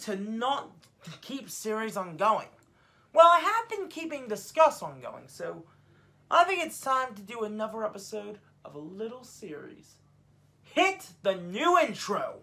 to not keep series ongoing. Well, I have been keeping Discuss ongoing, so I think it's time to do another episode of a little series. Hit the new intro!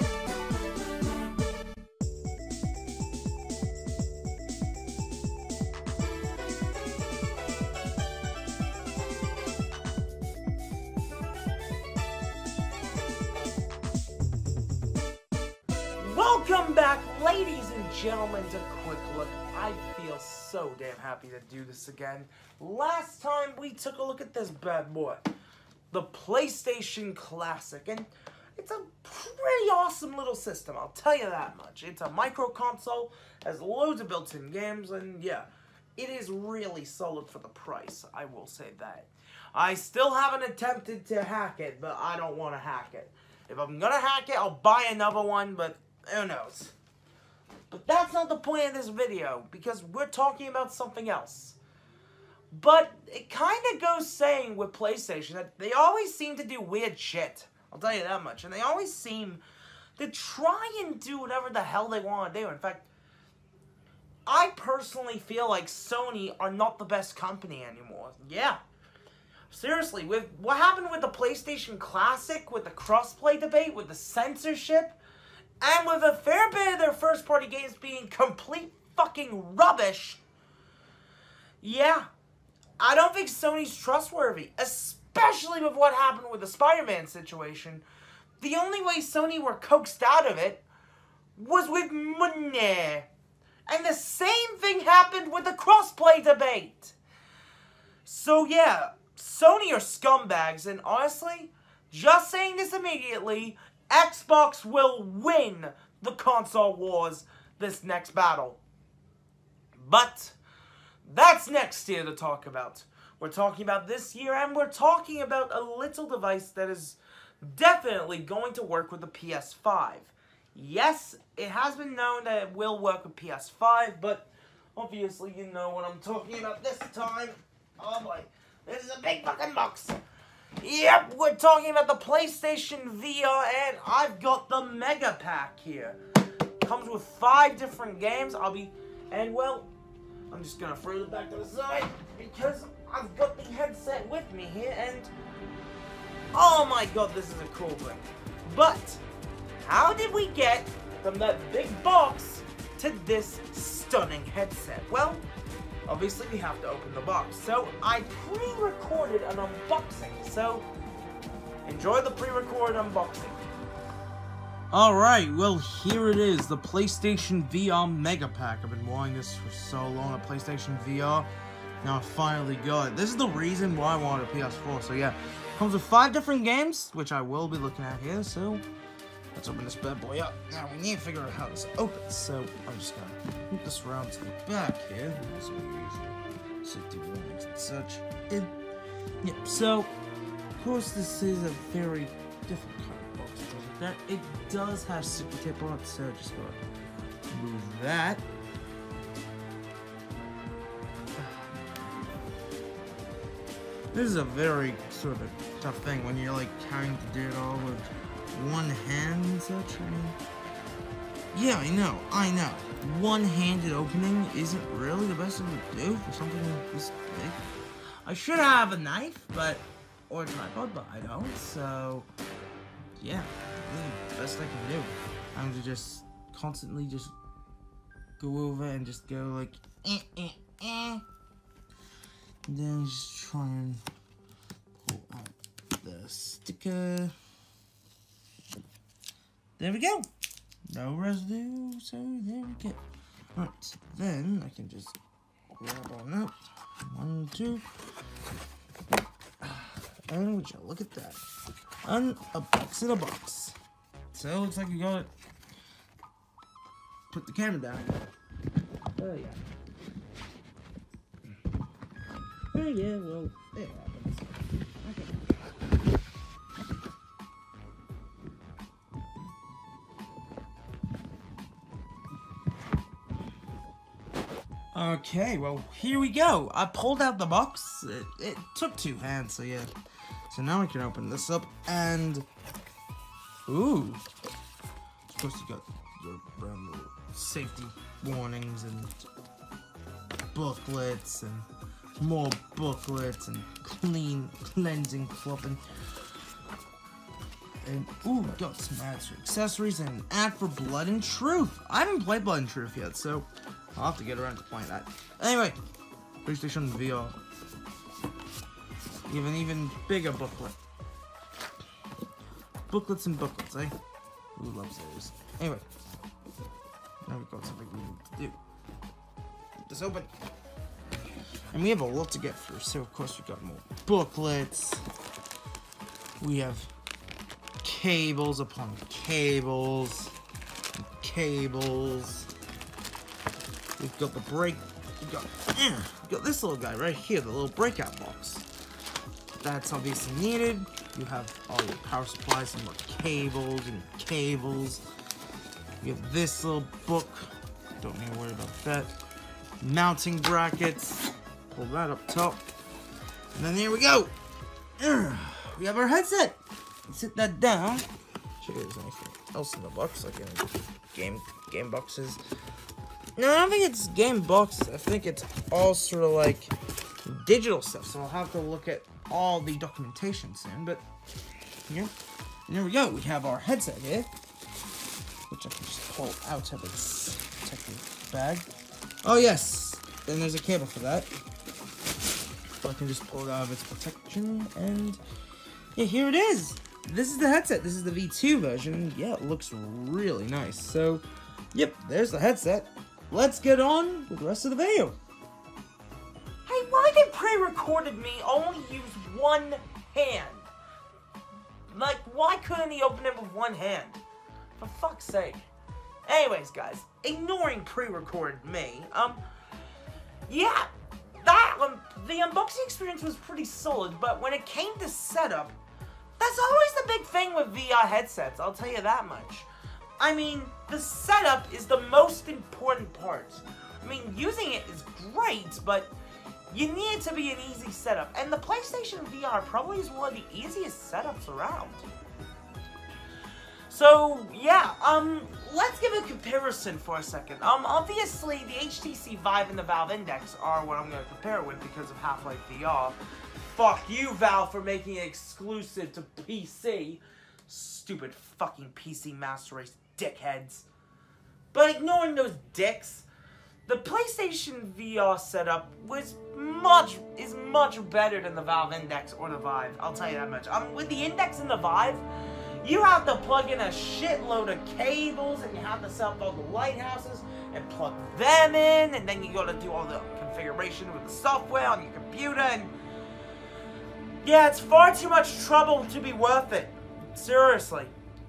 Welcome back, ladies and gentlemen, to Quick Look. I feel so damn happy to do this again. Last time we took a look at this bad boy, the PlayStation Classic, and it's a pretty awesome little system, I'll tell you that much. It's a micro console, has loads of built-in games, and yeah, it is really solid for the price, I will say that. I still haven't attempted to hack it, but I don't want to hack it. If I'm gonna hack it, I'll buy another one, but who knows? But that's not the point of this video, because we're talking about something else. But it kind of goes saying with PlayStation that they always seem to do weird shit. I'll tell you that much. And they always seem to try and do whatever the hell they want to do. In fact, I personally feel like Sony are not the best company anymore. Yeah. Seriously, with what happened with the PlayStation Classic, with the crossplay debate, with the censorship, and with a fair bit of their first-party games being complete fucking rubbish, yeah, I don't think Sony's trustworthy, especially with what happened with the Spider-Man situation. The only way Sony were coaxed out of it was with money. And the same thing happened with the crossplay debate. So yeah, Sony are scumbags, and honestly, just saying this immediately, Xbox will win the console wars this next battle. But that's next year to talk about. We're talking about this year, and we're talking about a little device that is definitely going to work with the PS5. Yes, it has been known that it will work with PS5, but obviously you know what I'm talking about this time. Oh boy, this is a big fucking box. Yep, we're talking about the PlayStation VR, and I've got the Mega Pack here. Comes with 5 different games. Well, I'm just gonna throw it back to the side because I've got the headset with me here, and oh my god, this is a cool thing. But how did we get from that big box to this stunning headset? Well, obviously we have to open the box. So I pre-recorded an unboxing. So enjoy the pre-recorded unboxing. Alright, well here it is, the PlayStation VR Mega Pack. I've been wanting this for so long, a PlayStation VR. Now I finally got it. This is the reason why I wanted a PS4. So yeah, comes with 5 different games, which I will be looking at here. So let's open this bad boy up. Now we need to figure out how this opens. So I'm just gonna move this around to the back here. So we usually safety warnings and such. Yeah, so of course this is a very different kind of box. That it does have sticky tape on it, so just gonna move that. This is a very sort of a tough thing when you're like trying to do it all with one hand and such. I mean, yeah, I know. One-handed opening isn't really the best thing to do for something this big. I should have a knife, or a tripod, but I don't. So yeah, this is the best I can do. I'm to just constantly just go over and just go like and then just try and pull out the sticker. There we go. No residue, so there we go. Right, then I can just grab on up. 1, 2. And would you look at that? And a box in a box. So it looks like you gotta put the camera down. Oh yeah. Oh yeah, well, it happens. Okay, well, here we go. I pulled out the box. It took 2 hands, so yeah. So now we can open this up, and ooh, of course you got your brand new safety warnings and booklets and more booklets and cleansing fluff and ooh, got some ads for accessories and an ad for Blood and Truth. I haven't played Blood and Truth yet, so I'll have to get around to playing that. Anyway, PlayStation VR. You have an even bigger booklet. Booklets and booklets, eh? Who loves those? Anyway, now we've got something we need to do. Get this open. And we have a lot to get through, so of course we've got more booklets. We have cables upon cables. And cables. We've got the we've got this little guy right here, the little breakout box. That's obviously needed. You have all your power supplies and more cables and cables. You have this little book. Don't need to worry about that. Mounting brackets. Pull that up top. And then here we go. We have our headset. Let's sit that down. Check if there's anything else in the box, like in game boxes. No, I don't think it's game boxes. I think it's all sort of like digital stuff. So I'll have to look at all the documentation soon. But here, and there we go. We have our headset here, which I can just pull out of its protective bag. Oh yes, then there's a cable for that. So I can just pull it out of its protection, and yeah, here it is. This is the headset. This is the V2 version. Yeah, it looks really nice. So, yep, there's the headset. Let's get on with the rest of the video. Hey, why did pre-recorded me only use one hand? Like, why couldn't he open it with one hand? For fuck's sake. Anyways, guys, ignoring pre-recorded me, yeah, the unboxing experience was pretty solid, but when it came to setup, that's always the big thing with VR headsets, I'll tell you that much. I mean, the setup is the most important part. I mean, using it is great, but you need it to be an easy setup, and the PlayStation VR probably is one of the easiest setups around. So, yeah, let's give a comparison for a second. Obviously, the HTC Vive and the Valve Index are what I'm going to compare it with because of Half-Life VR. Fuck you, Valve, for making it exclusive to PC. Stupid fucking PC Master Race dickheads. But ignoring those dicks, the PlayStation VR setup is much better than the Valve Index or the Vive. I'll tell you that much. With the Index and the Vive, you have to plug in a shitload of cables, and you have to set up all the lighthouses and plug them in, and then you got to do all the configuration with the software on your computer, and yeah, it's far too much trouble to be worth it. Seriously.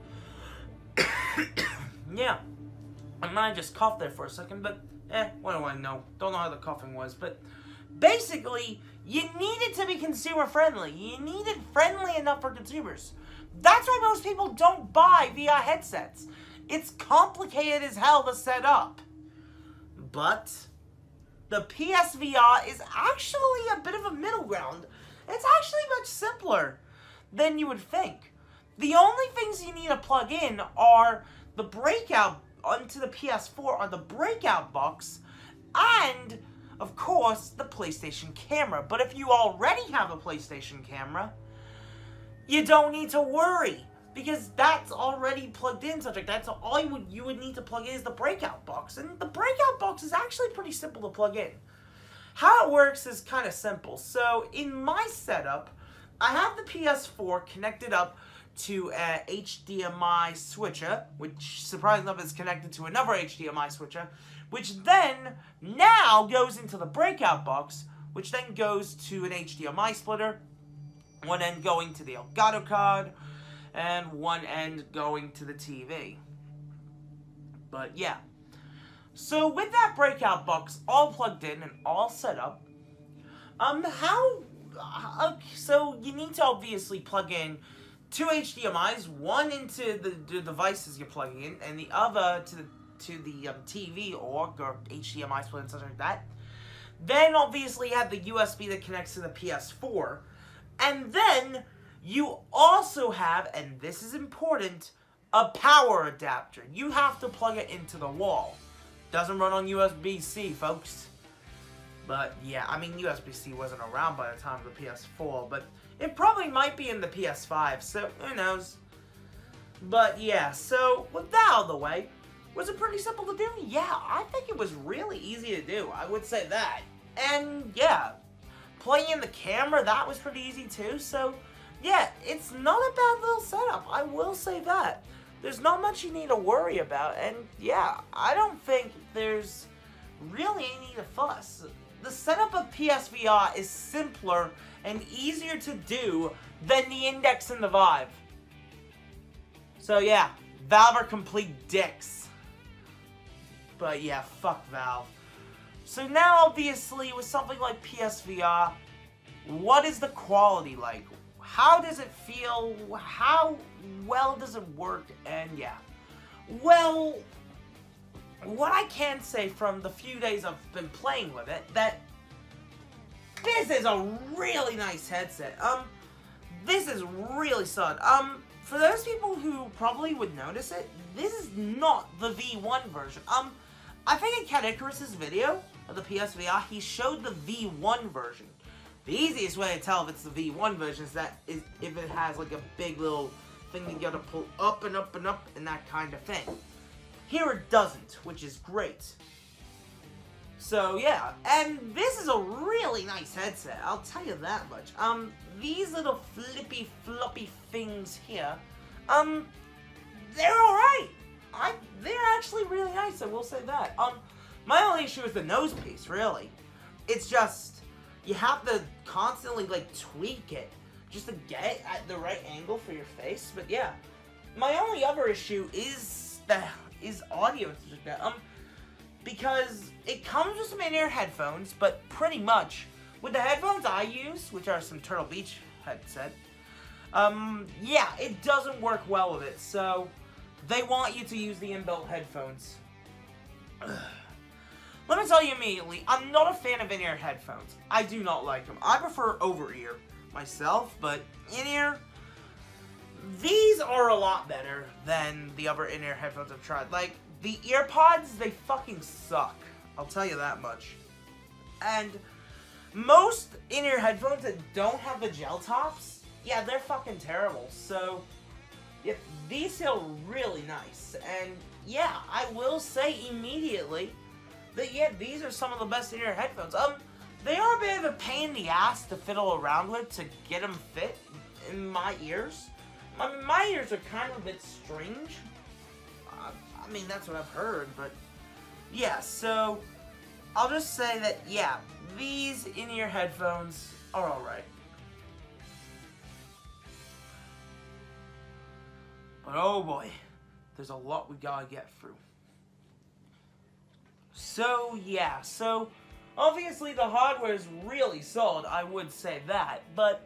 Yeah. I might just cough there for a second, but what do I know? Don't know how the coughing was, but basically, you need it to be consumer friendly. You need it friendly enough for consumers. That's why most people don't buy VR headsets. It's complicated as hell to set up. But the PSVR is actually a bit of a middle ground. It's actually much simpler than you would think. The only things you need to plug in are the breakout onto the PS4 or the breakout box, and of course the PlayStation camera. But if you already have a PlayStation camera, you don't need to worry because that's already plugged in. Such like that's all you would need to plug in is the breakout box, and the breakout box is actually pretty simple to plug in. How it works is kind of simple. So in my setup, I have the PS4 connected up to a HDMI switcher, which surprisingly enough is connected to another HDMI switcher, which then now goes into the breakout box, which then goes to an HDMI splitter, one end going to the Elgato card, and one end going to the TV. But yeah. So with that breakout box all plugged in and all set up, so you need to obviously plug in two HDMIs, one into the devices you're plugging in, and the other to the TV or HDMI split and something like that. Then obviously you have the USB that connects to the PS4, and then you also have, and this is important, a power adapter. You have to plug it into the wall. Doesn't run on USB-C, folks. But yeah, I mean, USB-C wasn't around by the time of the PS4, but it probably might be in the PS5, so who knows. But yeah, so with that out of the way, was it pretty simple to do? Yeah, I think it was really easy to do, I would say that. And yeah, playing in the camera, that was pretty easy too, so yeah, it's not a bad little setup, I will say that. There's not much you need to worry about, and yeah, I don't think there's really any need to fuss. The setup of PSVR is simpler and easier to do than the Index and the Vive. So yeah, Valve are complete dicks. But yeah, fuck Valve. So now obviously with something like PSVR, what is the quality like? How does it feel? How well does it work? And yeah, well, what I can say from the few days I've been playing with it, that this is a really nice headset. This is really solid. For those people who probably would notice it, this is not the V1 version. I think in Cat Icarus's video of the PSVR, he showed the V1 version. The easiest way to tell if it's the V1 version is if it has like a big little thing that you gotta pull up and up and up and that kind of thing. Here it doesn't, which is great. So yeah, and this is a really nice headset, I'll tell you that much. These little flippy floppy things here, they're alright. They're actually really nice, I will say that. My only issue is the nose piece, really. It's just, you have to constantly, like, tweak it just to get it at the right angle for your face, but yeah. My only other issue is audio, because it comes with some in-ear headphones, but pretty much, with the headphones I use, which are some Turtle Beach headset, yeah, it doesn't work well with it, so they want you to use the inbuilt headphones. Let me tell you immediately, I'm not a fan of in-ear headphones. I do not like them. I prefer over-ear myself, but in-ear, these are a lot better than the other in-ear headphones I've tried. Like, the EarPods, they fucking suck. I'll tell you that much. And most in-ear headphones that don't have the gel tops, yeah, they're fucking terrible. So, yeah, these feel really nice. And, yeah, I will say immediately that, yeah, these are some of the best in-ear headphones. They are a bit of a pain in the ass to fiddle around with to get them fit in my ears. I mean, my ears are kind of a bit strange. I mean, that's what I've heard, but yeah, so I'll just say that, yeah, these in-ear headphones are alright. But oh boy, there's a lot we gotta get through. So yeah, so obviously the hardware is really solid, I would say that, but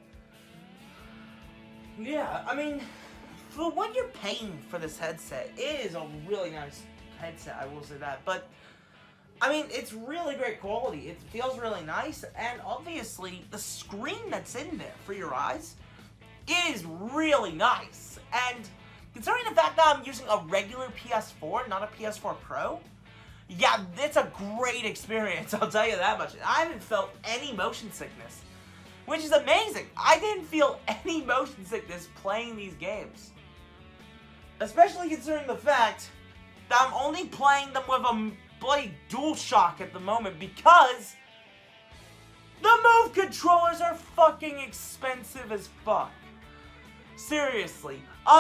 yeah, I mean, for what you're paying for this headset, it is a really nice headset, I will say that, but I mean, it's really great quality, it feels really nice, and obviously the screen that's in there for your eyes is really nice, and considering the fact that I'm using a regular PS4, not a PS4 Pro, yeah, it's a great experience, I'll tell you that much. I haven't felt any motion sickness, which is amazing. I didn't feel any motion sickness playing these games. Especially considering the fact that I'm only playing them with a bloody DualShock at the moment because the Move controllers are fucking expensive as fuck. Seriously,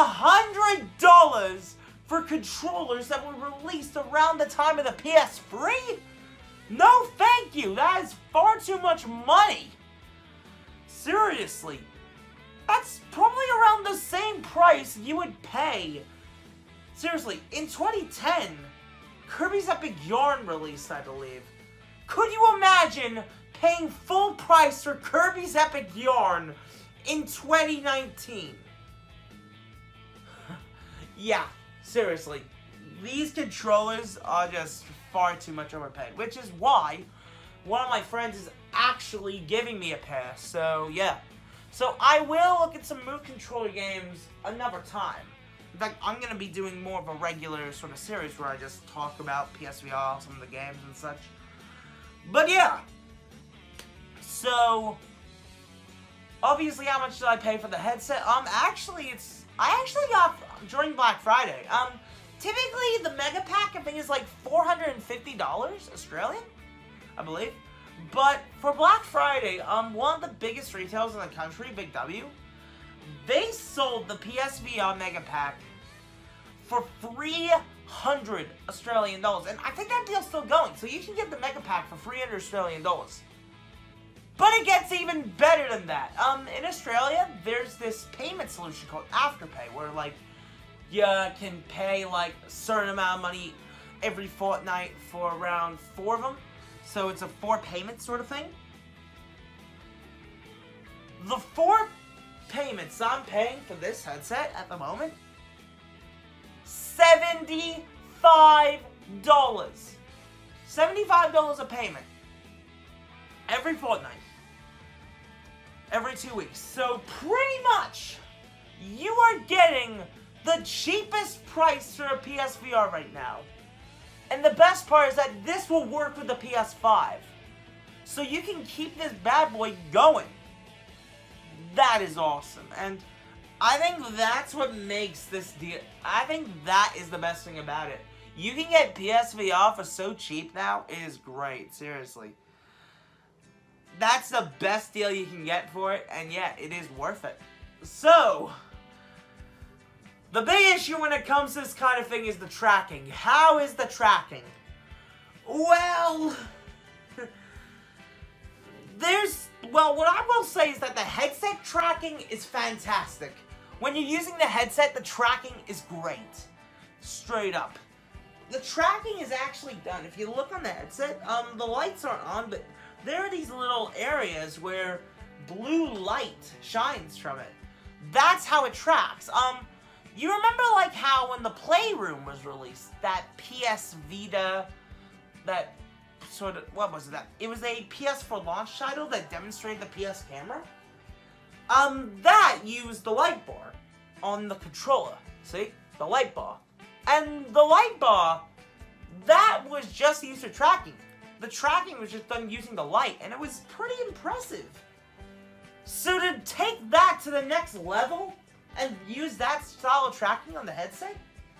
$100 for controllers that were released around the time of the PS3? No thank you, that is far too much money. Seriously, that's probably around the same price you would pay. Seriously, in 2010, Kirby's Epic Yarn released, I believe. Could you imagine paying full price for Kirby's Epic Yarn in 2019? Yeah, seriously, these controllers are just far too much overpaid, which is why one of my friends is actually giving me a pair, so yeah. So I will look at some Move controller games another time. In fact, I'm going to be doing more of a regular sort of series where I just talk about PSVR, some of the games and such. But yeah. So, obviously, how much did I pay for the headset? I actually got, during Black Friday, typically the Mega Pack, I think, is like $450 Australian, I believe. But for Black Friday, one of the biggest retailers in the country, Big W, they sold the PSVR Mega Pack for 300 Australian dollars. And I think that deal's still going. So you can get the Mega Pack for 300 Australian dollars. But it gets even better than that. In Australia, there's this payment solution called Afterpay, where, like, you can pay, like, a certain amount of money every fortnight for around 4 of them. So it's a 4 payment sort of thing. The 4 payments I'm paying for this headset at the moment, $75. $75 a payment. Every fortnight. Every 2 weeks. So pretty much, you are getting the cheapest price for a PSVR right now. And the best part is that this will work with the PS5. So you can keep this bad boy going. That is awesome. And I think that's what makes this deal. I think that is the best thing about it. You can get PSVR for so cheap now. It is great. Seriously. That's the best deal you can get for it. And yeah, it is worth it. So, the big issue when it comes to this kind of thing is the tracking. How is the tracking? Well, what I will say is that the headset tracking is fantastic. When you're using the headset, the tracking is great. Straight up. The tracking is actually done. If you look on the headset, the lights aren't on, but there are these little areas where blue light shines from it. That's how it tracks. You remember, like, how when the Playroom was released, that PS Vita, that sort of, what was it? It was a PS4 launch title that demonstrated the PS camera? That used the light bar on the controller. See? The light bar. And the light bar, that was just used for tracking. The tracking was just done using the light, and it was pretty impressive. So to take that to the next level and use that style of tracking on the headset,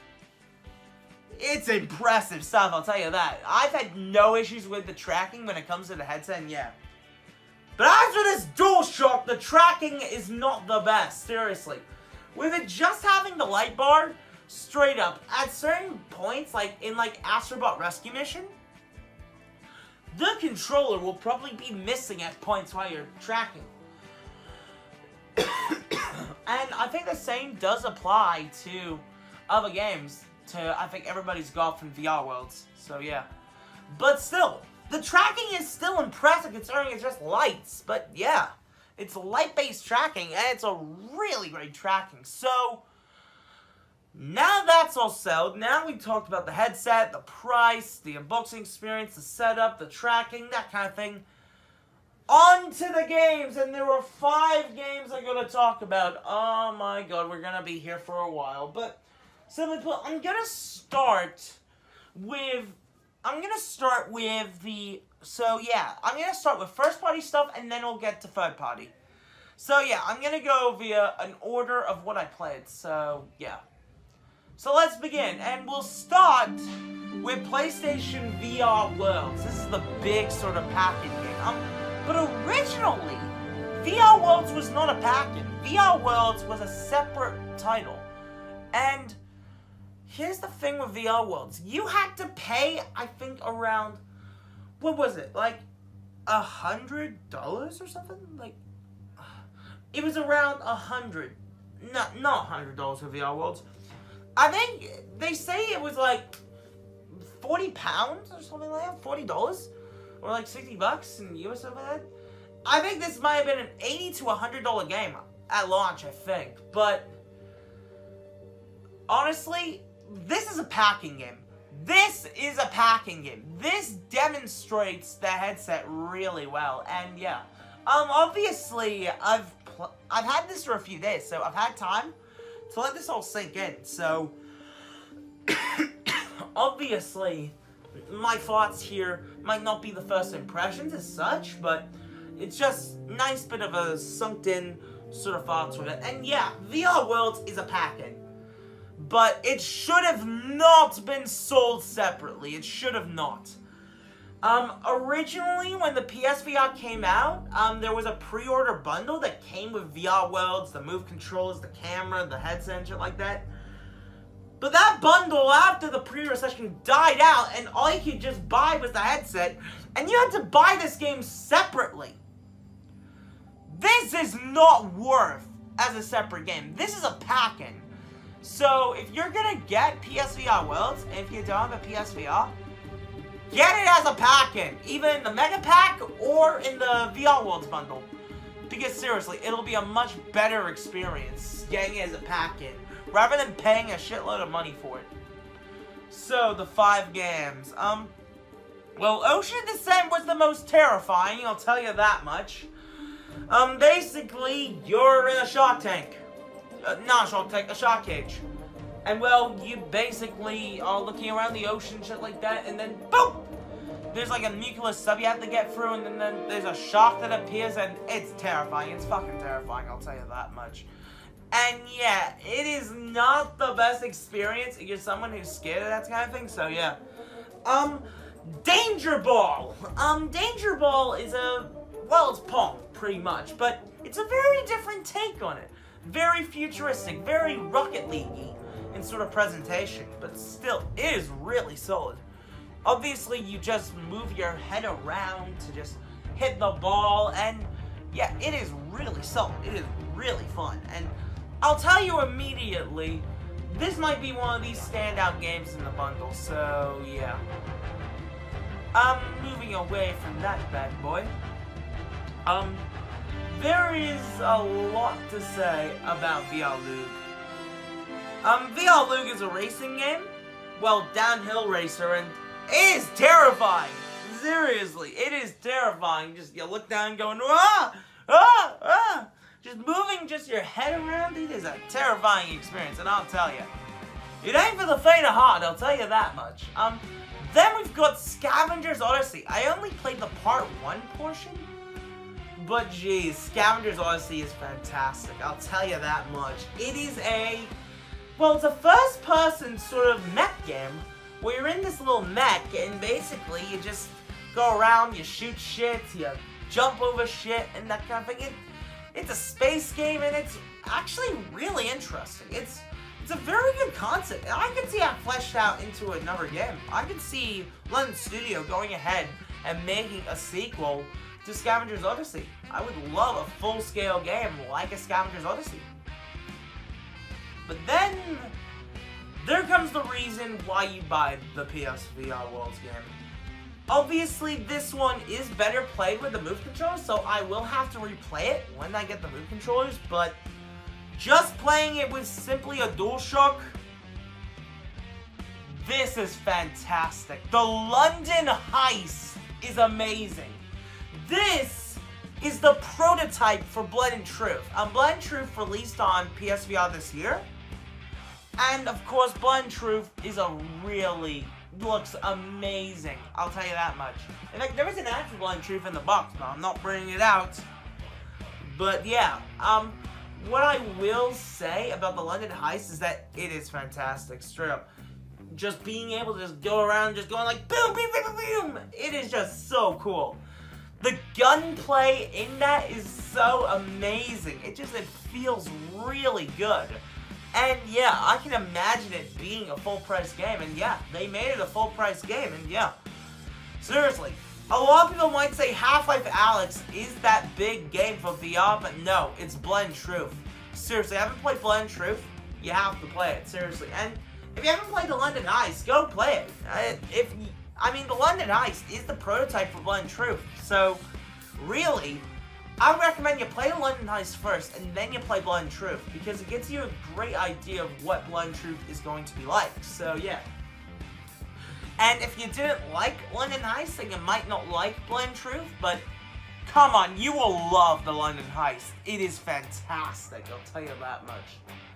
it's impressive stuff, I'll tell you that. I've had no issues with the tracking when it comes to the headset, and yeah. But as for this DualShock, the tracking is not the best, seriously. With it just having the light bar, straight up, at certain points, like in Astrobot Rescue Mission, the controller will probably be missing at points while you're tracking. And I think the same does apply to other games, to, I think, everybody's golf and VR worlds, so yeah. But still, the tracking is still impressive considering it's just lights, but yeah, it's light-based tracking, and it's a really great tracking. So, now that's all settled. Now we talked about the headset, the price, the unboxing experience, the setup, the tracking, that kind of thing. On to the games, and there were 5 games I'm going to talk about. Oh my god, we're going to be here for a while. But, simply put, I'm going to start with first-party stuff, and then we'll get to third-party. So yeah, I'm going to go via an order of what I played, so yeah. So let's begin, and we'll start with PlayStation VR Worlds. This is the big sort of package game. But originally, VR Worlds was not a package. VR Worlds was a separate title. And here's the thing with VR Worlds. You had to pay, I think, around, what was it, like $100 or something? Like, it was around $100. Not $100 for VR Worlds. I think they say it was like 40 pounds or something like that, $40, or like 60 bucks in US over that. I think this might have been an $80 to $100 game at launch, I think. But honestly, this is a packing game. This is a packing game. This demonstrates the headset really well, and yeah. Obviously, I've had this for a few days, so I've had time to let this all sink in. So, obviously, my thoughts here might not be the first impressions as such, but it's just nice bit of a sunk in sort of thoughts with it. And yeah, VR Worlds is a pack-in, but it should have not been sold separately. It should have not. Originally, when the PSVR came out, there was a pre-order bundle that came with VR Worlds, the Move controllers, the camera, the headset, and shit like that. But that bundle, after the pre-order session died out, and all you could just buy was the headset, and you had to buy this game separately. This is not worth as a separate game. This is a pack-in. So, if you're gonna get PSVR Worlds, and if you don't have a PSVR, get it as a pack-in, either in the Mega Pack or in the VR Worlds bundle. Because seriously, it'll be a much better experience getting it as a pack-in, rather than paying a shitload of money for it. So, the 5 games. Well, Ocean Descent was the most terrifying, I'll tell you that much. Basically, you're in a shark tank. Not a shark tank, a shark cage. And, well, you basically are looking around the ocean, shit like that, and then, boom! There's like a nuclear sub you have to get through, and then there's a shark that appears, and it's terrifying. It's fucking terrifying, I'll tell you that much. And, yeah, it is not the best experience if you're someone who's scared of that kind of thing, so, yeah. Danger Ball! Danger Ball is well, it's Pong, pretty much, but it's a very different take on it. Very futuristic, very Rocket League-y in sort of presentation, but still, it is really solid. Obviously, you just move your head around to just hit the ball, and yeah, it is really solid. It is really fun, and I'll tell you immediately, this might be one of these standout games in the bundle, so yeah. Moving away from that bad boy, there is a lot to say about VR Lug. VR Lug is a racing game, well, downhill racer, and it is terrifying. Seriously, it is terrifying. Just, you look down going, ah, ah, ah. Just moving just your head around, it is a terrifying experience, and I'll tell you. It ain't for the faint of heart, I'll tell you that much. Then we've got Scavenger's Odyssey. I only played the Part 1 portion, but geez, Scavenger's Odyssey is fantastic, I'll tell you that much. It is well, it's a first-person sort of mech game, where you're in this little mech, and basically you just go around, you shoot shit, you jump over shit, and that kind of thing. It's a space game, and it's actually really interesting. It's a very good concept, and I can see that fleshed out into another game. I can see London Studio going ahead and making a sequel to Scavenger's Odyssey. I would love a full-scale game like a Scavenger's Odyssey. But then, there comes the reason why you buy the PSVR Worlds game. Obviously, this one is better played with the Move controllers, so I will have to replay it when I get the Move controllers, but just playing it with simply a DualShock, this is fantastic. The London Heist is amazing. This is the prototype for Blood and Truth. Blood and Truth released on PSVR this year. And, of course, Blood and Truth is looks amazing. I'll tell you that much. In fact, there is an ad for Blood and Truth in the box, but I'm not bringing it out. But, yeah, what I will say about the London Heist is that it is fantastic, straight up. Just being able to just go around, just going like, boom, boom, boom, boom, boom. It is just so cool. The gunplay in that is so amazing. It feels really good. And yeah, I can imagine it being a full-price game, and yeah, they made it a full-price game, and yeah. Seriously, a lot of people might say Half-Life Alyx is that big game for VR, but no, it's Blood and Truth. Seriously, haven't played Blood and Truth? You have to play it, seriously. And if you haven't played the London Heist, go play it. I mean, the London Heist is the prototype for Blood and Truth, so really, I would recommend you play the London Heist first, and then you play Blood and Truth, because it gives you a great idea of what Blood and Truth is going to be like, so yeah. And if you didn't like London Heist, then you might not like Blood and Truth, but come on, you will love the London Heist. It is fantastic, I'll tell you that much.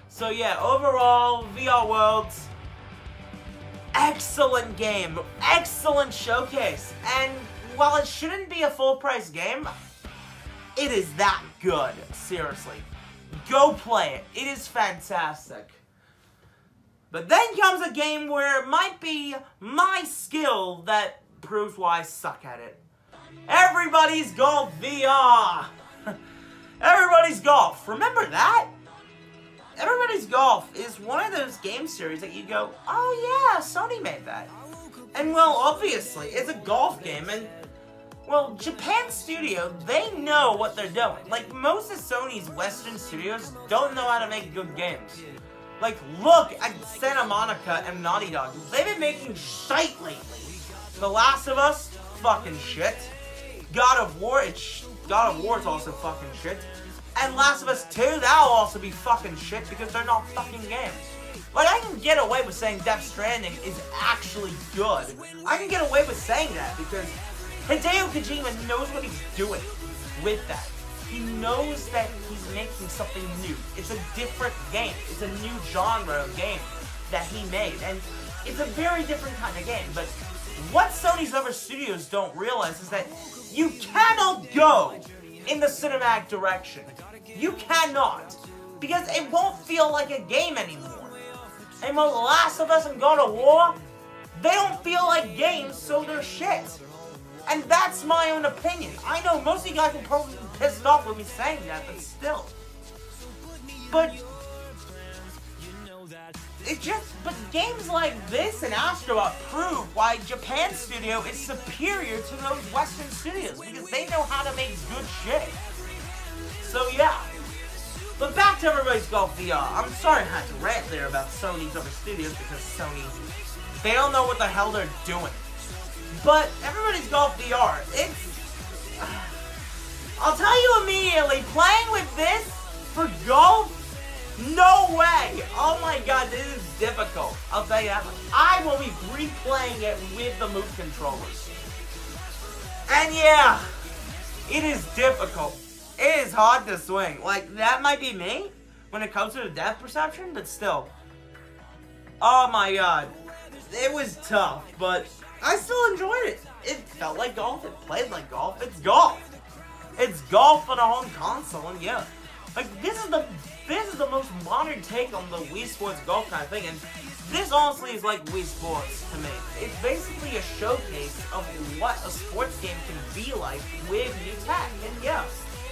So yeah, overall, VR Worlds, excellent game, excellent showcase, and while it shouldn't be a full-price game, it is that good, seriously. Go play it, it is fantastic. But then comes a game where it might be my skill that proves why I suck at it. Everybody's Golf VR! Everybody's Golf, remember that? Everybody's Golf is one of those game series that you go, oh yeah, Sony made that. And well, obviously, it's a golf game, and well, Japan Studio, they know what they're doing. Like, most of Sony's Western studios don't know how to make good games. Like, look at Santa Monica and Naughty Dog. They've been making shite lately. The Last of Us, fucking shit. God of War is also fucking shit. And Last of Us 2, that'll also be fucking shit because they're not fucking games. Like, I can get away with saying Death Stranding is actually good. I can get away with saying that because Hideo Kojima knows what he's doing with that. He knows that he's making something new. It's a different game. It's a new genre of game that he made. And it's a very different kind of game. But what Sony's other studios don't realize is that you cannot go in the cinematic direction. You cannot. Because it won't feel like a game anymore. And when The Last of Us and God of War, they don't feel like games, so they're shit. And that's my own opinion. I know most of you guys will probably be pissed off with me saying that, but still. But games like this and Astrobot prove why Japan Studio is superior to those Western studios, because they know how to make good shit. So yeah. But back to Everybody's Golf VR. I'm sorry I had to rant there about Sony's other studios, because Sony, they don't know what the hell they're doing. But Everybody's Golf VR, I'll tell you immediately, playing with this for golf, no way. Oh my god, this is difficult. I'll tell you that much. I will be replaying it with the Move controllers. And yeah, it is difficult. It is hard to swing. Like, that might be me when it comes to the depth perception, but still. Oh my god. It was tough, but I still enjoyed it. It felt like golf. It played like golf. It's golf. It's golf on a home console, and yeah. Like, this is the most modern take on the Wii Sports Golf kind of thing, and this honestly is like Wii Sports to me. It's basically a showcase of what a sports game can be like with new tech, and yeah.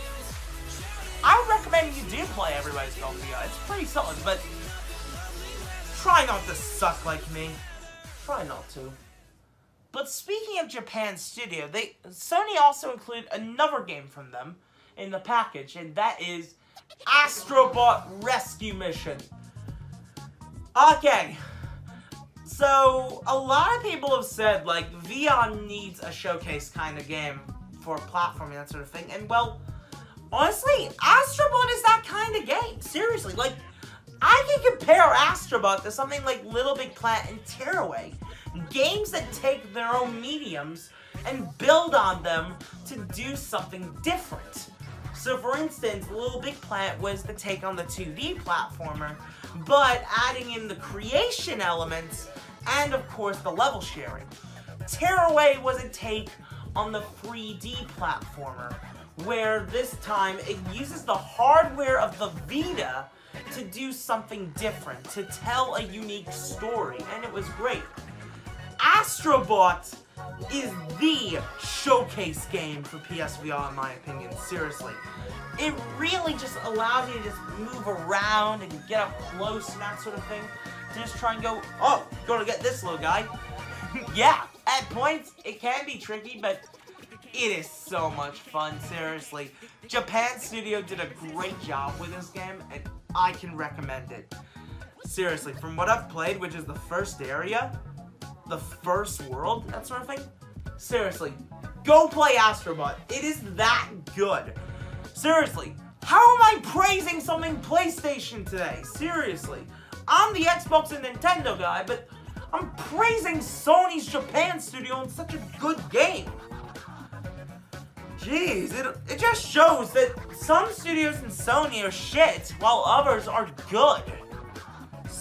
I would recommend you do play Everybody's Golf VR. It's pretty solid, but try not to suck like me. Try not to. But speaking of Japan Studio, Sony also included another game from them in the package, and that is Astrobot Rescue Mission. Okay, so a lot of people have said, like, VR needs a showcase kind of game for platforming, that sort of thing, and well, honestly, Astrobot is that kind of game. Seriously, like, I can compare Astrobot to something like Little Big Planet and Tearaway. Games that take their own mediums and build on them to do something different. So for instance, Little Big Planet was the take on the 2D platformer, but adding in the creation elements and of course the level sharing. Tearaway was a take on the 3D platformer, where this time it uses the hardware of the Vita to do something different, to tell a unique story, and it was great. Astrobot is the showcase game for PSVR in my opinion, seriously. It really just allows you to just move around and get up close and that sort of thing. To just try and go, oh, gonna get this little guy. Yeah, at points it can be tricky, but it is so much fun, seriously. Japan Studio did a great job with this game, and I can recommend it. Seriously, from what I've played, which is the first area, the first world, that sort of thing, seriously, go play Astrobot. It is that good. Seriously, how am I praising something PlayStation today? Seriously, I'm the Xbox and Nintendo guy, but I'm praising Sony's Japan Studio in such a good game. Jeez, it just shows that some studios in Sony are shit, while others are good.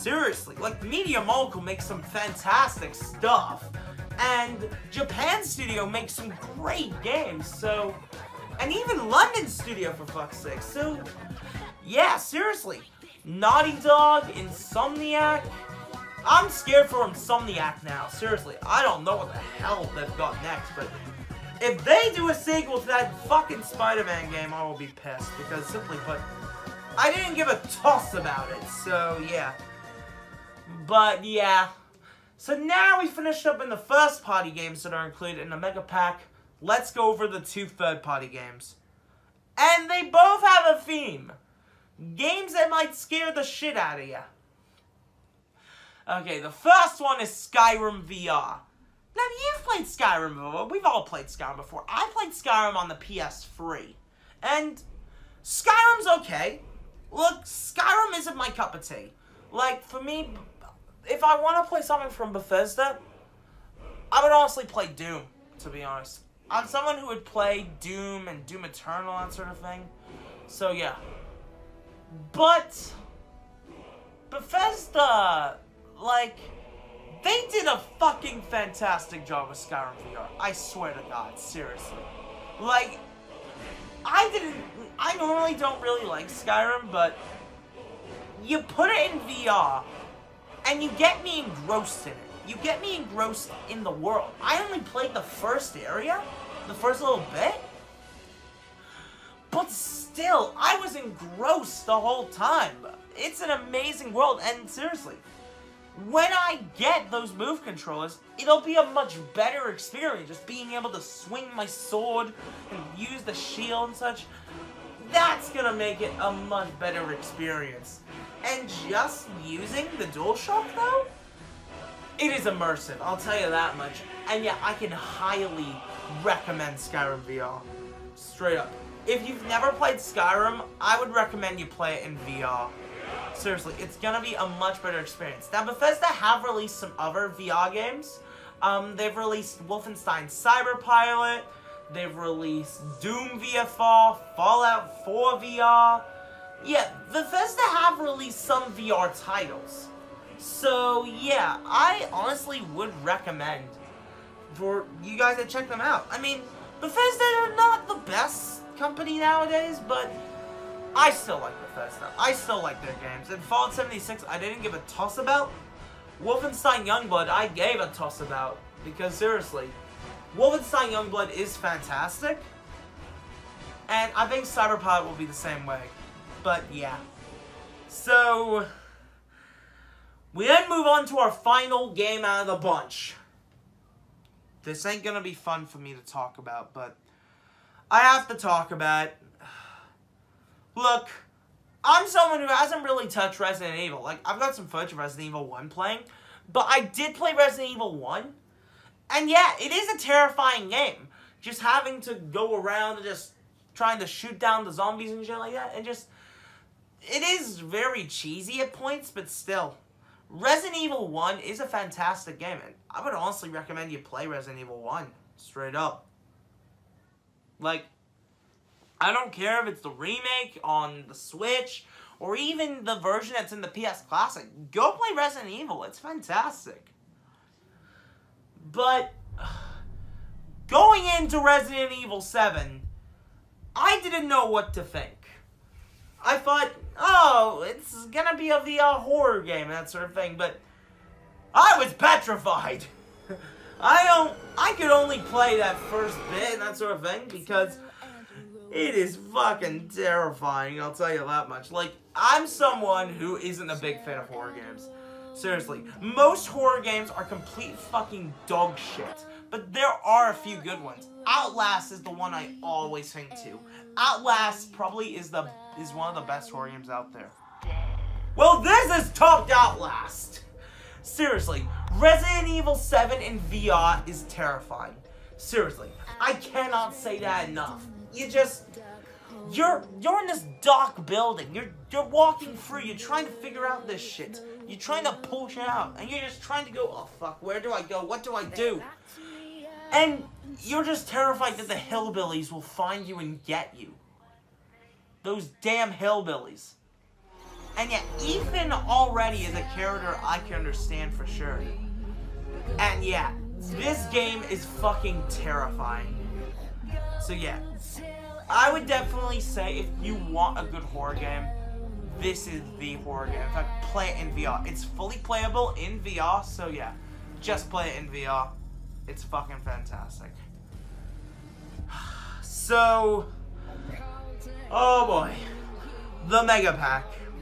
seriously, like, Media Mogul makes some fantastic stuff, and Japan Studio makes some great games, so, and even London Studio, for fuck's sake, so, yeah, seriously, Naughty Dog, Insomniac, I'm scared for Insomniac now, seriously, I don't know what the hell they've got next, but if they do a sequel to that fucking Spider-Man game, I will be pissed, because simply put, I didn't give a toss about it, so yeah. But yeah. So now we finished up in the first-party games that are included in the Mega Pack. Let's go over the 2 third-party games. And they both have a theme. Games that might scare the shit out of you. Okay, the first one is Skyrim VR. Now, you've played Skyrim before. We've all played Skyrim before. I played Skyrim on the PS3. And Skyrim's okay. Look, Skyrim isn't my cup of tea. Like, for me, if I want to play something from Bethesda, I would honestly play Doom, to be honest. I'm someone who would play Doom and Doom Eternal, that sort of thing. So, yeah. But Bethesda, like, they did a fucking fantastic job with Skyrim VR. I swear to God, seriously. Like, I normally don't really like Skyrim, but you put it in VR, and you get me engrossed in it. You get me engrossed in the world. I only played the first area, the first little bit, but still, I was engrossed the whole time. It's an amazing world, and seriously, when I get those move controllers, it'll be a much better experience, just being able to swing my sword and use the shield and such. That's gonna make it a much better experience. And just using the DualShock, though, it is immersive, I'll tell you that much. And yeah, I can highly recommend Skyrim VR. Straight up. If you've never played Skyrim, I would recommend you play it in VR. Seriously, it's gonna be a much better experience. Now, Bethesda have released some other VR games. They've released Wolfenstein Cyberpilot. They've released Doom VFR, Fallout 4 VR. Yeah, Bethesda have released some VR titles. So, yeah, I honestly would recommend for you guys to check them out. I mean, Bethesda are not the best company nowadays, but I still like Bethesda. I still like their games. And Fallout 76, I didn't give a toss about. Wolfenstein Youngblood, I gave a toss about. Because, seriously, Wolfenstein Youngblood is fantastic. And I think Cyberpilot will be the same way. But, yeah. So, we then move on to our final game out of the bunch. This ain't gonna be fun for me to talk about, but I have to talk about it. Look, I'm someone who hasn't really touched Resident Evil. Like, I've got some footage of Resident Evil 1 playing, but I did play Resident Evil 1. And yeah, it is a terrifying game. Just having to go around and just trying to shoot down the zombies and shit like that. And just, it is very cheesy at points, but still. Resident Evil 1 is a fantastic game, and I would honestly recommend you play Resident Evil 1. Straight up. Like, I don't care if it's the remake on the Switch, or even the version that's in the PS Classic. Go play Resident Evil. It's fantastic. But, going into Resident Evil 7, I didn't know what to think. I thought, oh, it's gonna be a VR horror game, and that sort of thing, but I was petrified. I could only play that first bit and that sort of thing, because it is fucking terrifying, I'll tell you that much. Like, I'm someone who isn't a big fan of horror games. Seriously. Most horror games are complete fucking dog shit. But there are a few good ones. Outlast is the one I always think to. Outlast probably is one of the best horror games out there. Well, this is topped Outlast. Seriously. Resident Evil 7 in VR is terrifying. Seriously. I cannot say that enough. You're in this dark building. You're walking through. You're trying to figure out this shit. You're trying to pull shit out, and you're just trying to go, oh fuck, where do I go? What do I do? And you're just terrified that the hillbillies will find you and get you. Those damn hillbillies. And yeah, Ethan already is a character I can understand for sure. And yeah, this game is fucking terrifying. So yeah, I would definitely say if you want a good horror game, this is the horror game. In fact, play it in VR. It's fully playable in VR, so yeah, just play it in VR. It's fucking fantastic. So, oh boy, the Mega Pack.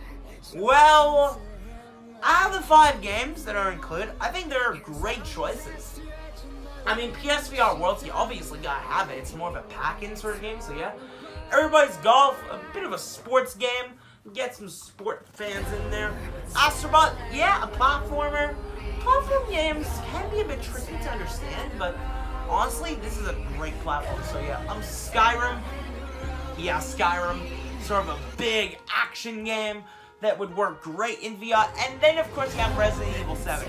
Well, out of the 5 games that are included, I think there are great choices. I mean, PSVR Worlds, you obviously gotta have it. It's more of a pack-in sort of game, so yeah. Everybody's Golf, a bit of a sports game. Get some sport fans in there. Astrobot, yeah, a platformer. Platform games can be a bit tricky to understand, but honestly, this is a great platform, so yeah. Skyrim. Yeah, Skyrim. Sort of a big action game that would work great in VR. And then, of course, you have Resident Evil 7,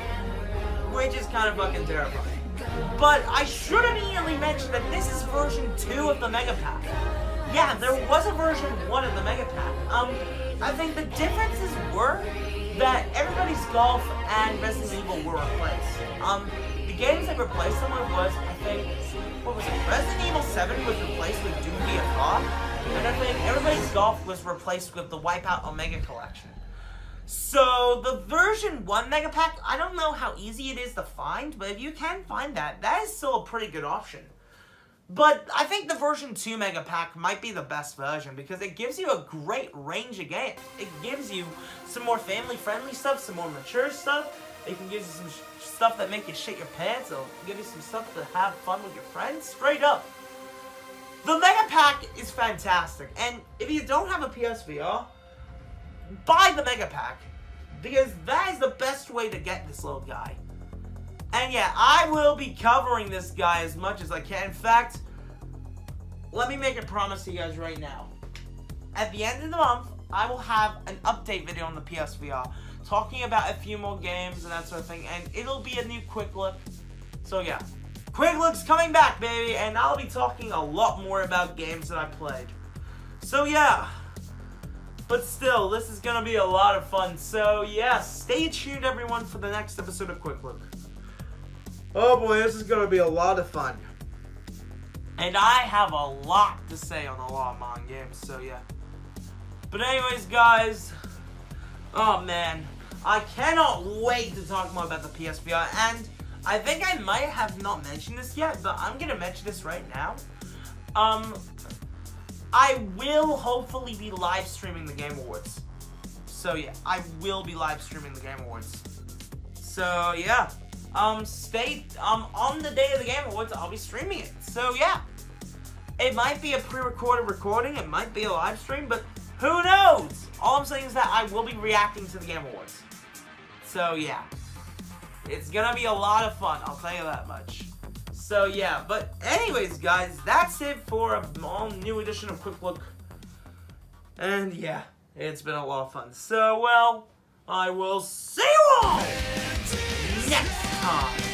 which is kind of fucking terrifying. But I should immediately mention that this is version 2 of the Mega Pack. Yeah, there was a version 1 of the Mega Pack. I think the differences were that Everybody's Golf and Resident Evil were replaced. The games that replaced them was, I think, what was it? Resident Evil 7 was replaced with Doom BFR, and I think Everybody's Golf was replaced with the Wipeout Omega Collection. So, the version 1 Mega Pack, I don't know how easy it is to find, but if you can find that, that is still a pretty good option. But I think the version 2 Mega Pack might be the best version because it gives you a great range of games. It gives you some more family-friendly stuff, some more mature stuff. It can give you some stuff that make you shit your pants. It'll give you some stuff to have fun with your friends. Straight up. The Mega Pack is fantastic. And if you don't have a PSVR, buy the Mega Pack, because that is the best way to get this little guy. And yeah, I will be covering this guy as much as I can. In fact, let me make a promise to you guys right now. At the end of the month, I will have an update video on the PSVR, talking about a few more games and that sort of thing, and it'll be a new Quick Look. So yeah, Quick Look's coming back, baby, and I'll be talking a lot more about games that I played. So yeah. But still, this is gonna be a lot of fun. So yeah, stay tuned everyone for the next episode of Quick Look. Oh boy, this is gonna be a lot of fun. And I have a lot to say on a lot of Mon games, so yeah. But anyways, guys, oh man, I cannot wait to talk more about the PSVR. And I think I might have not mentioned this yet, but I'm gonna mention this right now. I will hopefully be live streaming the Game Awards. So yeah, I will be live streaming the Game Awards. So yeah, on the day of the Game Awards, I'll be streaming it. So yeah, it might be a pre-recorded recording, it might be a live stream, but who knows? All I'm saying is that I will be reacting to the Game Awards. So yeah, it's gonna be a lot of fun, I'll tell you that much. So yeah, but anyways guys, that's it for a all new edition of Quick Look. And yeah, it's been a lot of fun. So well, I will see you all next time.